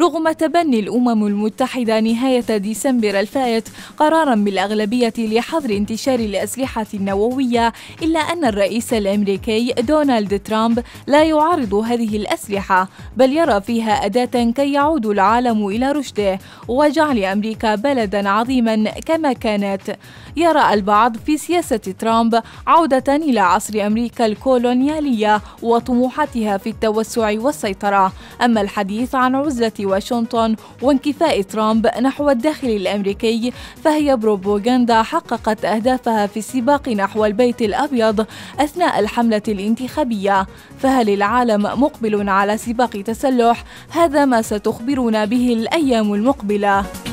رغم تبني الأمم المتحدة نهاية ديسمبر الفائت قراراً بالأغلبية لحظر انتشار الأسلحة النووية، إلا أن الرئيس الأمريكي دونالد ترامب لا يعارض هذه الأسلحة، بل يرى فيها أداة كي يعود العالم إلى رشده وجعل أمريكا بلداً عظيماً كما كانت. يرى البعض في سياسة ترامب عودة إلى عصر أمريكا الكولونيالية وطموحاتها في التوسع والسيطرة. أما الحديث عن عزلة واشنطن وانكفاء ترامب نحو الداخل الأمريكي فهي بروباغندا حققت أهدافها في السباق نحو البيت الأبيض أثناء الحملة الانتخابية. فهل العالم مقبل على سباق تسلح؟ هذا ما ستخبرنا به الأيام المقبلة.